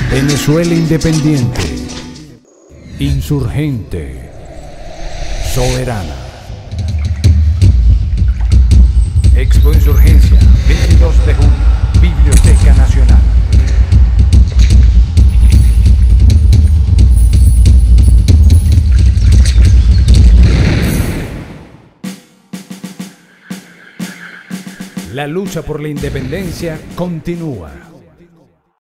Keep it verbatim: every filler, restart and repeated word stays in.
Venezuela independiente, insurgente, soberana. Expo Insurgencia, veintidós de junio, Biblioteca Nacional. La lucha por la independencia continúa.